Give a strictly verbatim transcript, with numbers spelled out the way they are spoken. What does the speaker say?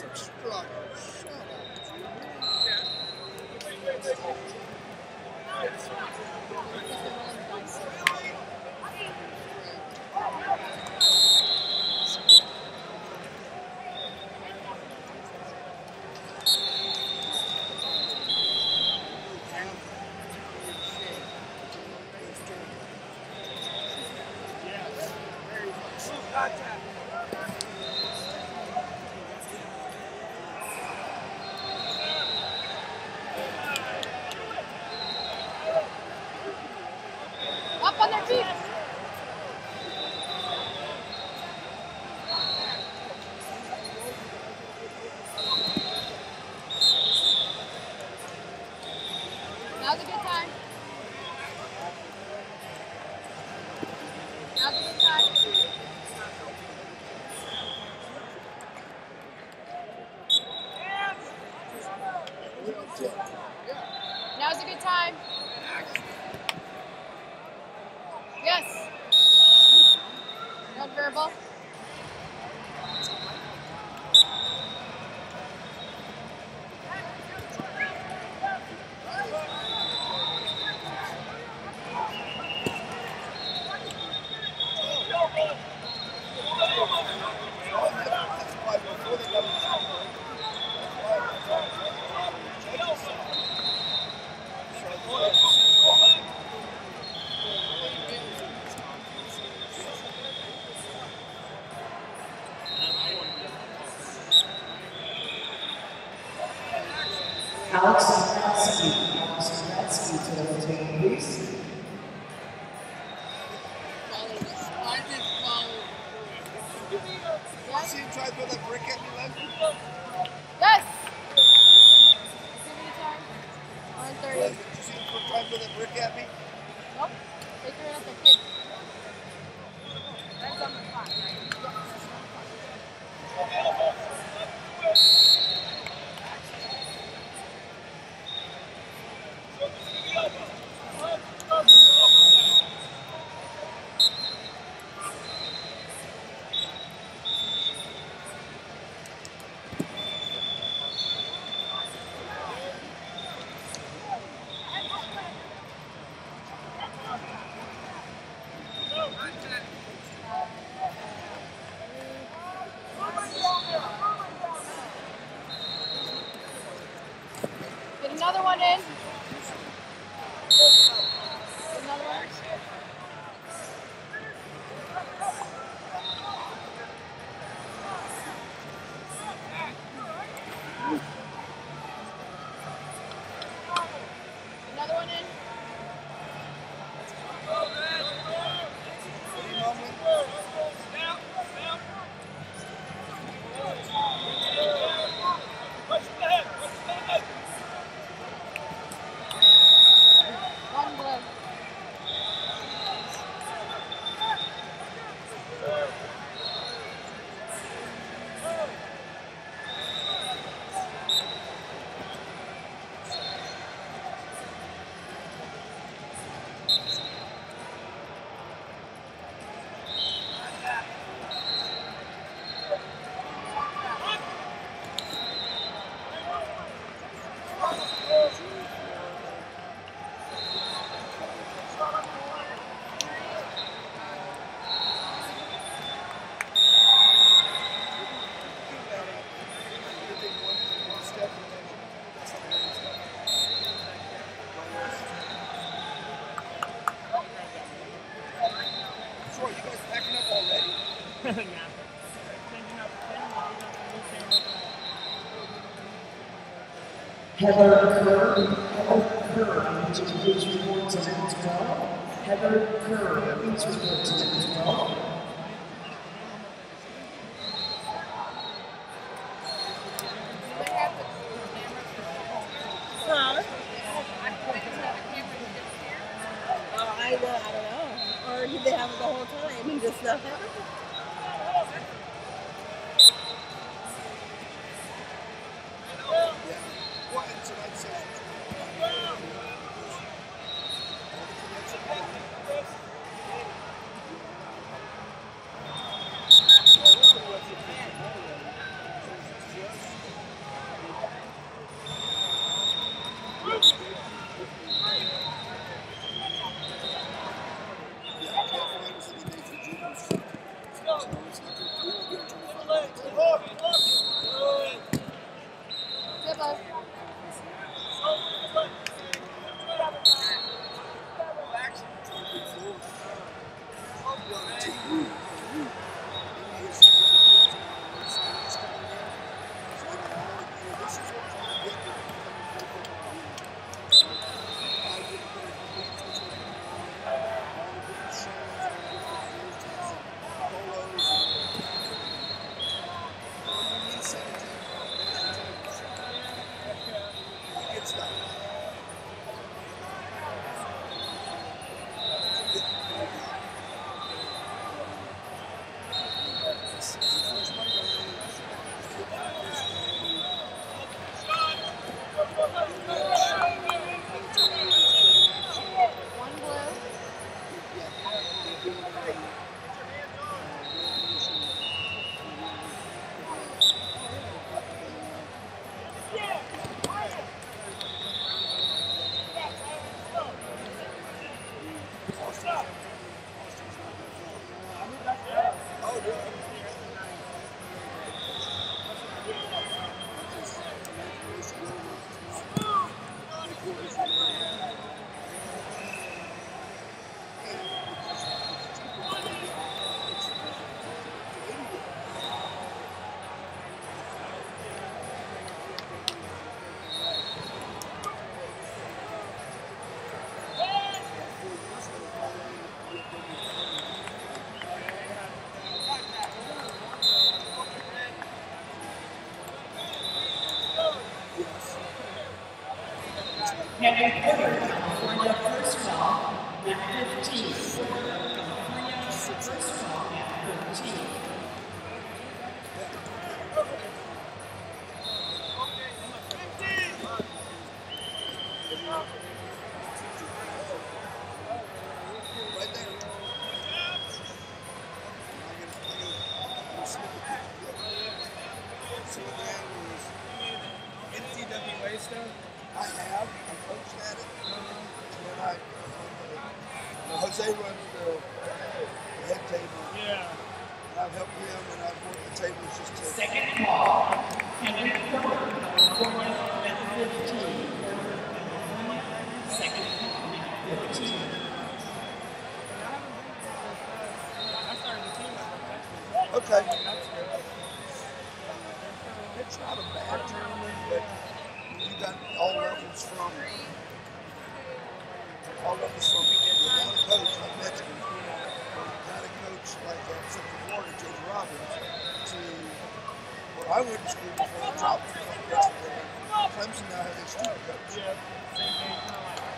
Now's a good time. Yes. Non-verbal. Alex Sabratsky. Alex Sabratsky to the rotating, please. See him try to throw that brick at me, Len? Yes! Give me the time. one thirty. Did you see him try to throw that brick at me? Nope. They threw it at the kid. That's on the clock, right? Get another one in. Get another one. Another one in. One blow. Heather Kerr. Heather Kerr, I need you to please report to net twelve. Heather Kerr, please report to net twelve. Huh? Oh, I, uh, I don't know. Or did they have it the whole time and just not have it? Henry Porter, California, first call at fifteen. California, first call at fifteen. Right there. See what the angle is. N C W A stuff? I have. I coached at it. And I, uh, Jose runs the, the head table. Yeah. And I've helped him, and I've worked the tables just to. Second call, Henry Porter, California, at fifteen. Second call at fifteen. I started the team. Okay. It's not a bad tournament, but you got all levels from all levels from without a coach like Mexican, without a coach like uh, Central Florida, James Robbins, to where I went to school before I dropped from Clemson. Clemson now has a student coach. Yeah. Same thing, kind of like